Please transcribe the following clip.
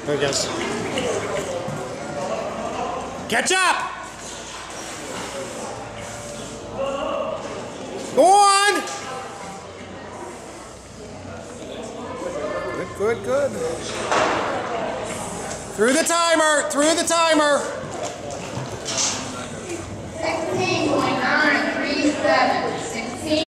There he goes. Catch up! Go on! Good, good, good. Through the timer! Through the timer! 16.937.